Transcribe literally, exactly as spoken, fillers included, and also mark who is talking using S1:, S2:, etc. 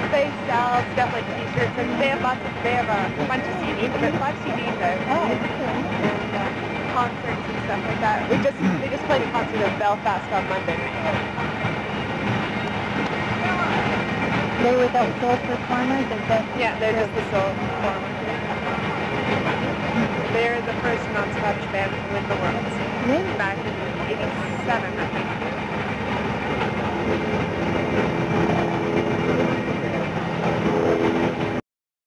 S1: They sell stuff like t-shirts, and they have lots of, they have a bunch of C Ds, about five C Ds out.
S2: Oh,
S1: And uh, concerts and stuff like that. We just, they just played a concert in Belfast on Monday night.
S2: they without soul performers, is that?
S1: Yeah, they're just the sole performers. They're the first non-Scottish band to win the world.
S2: Really?
S1: Back in eighty-seven, I think.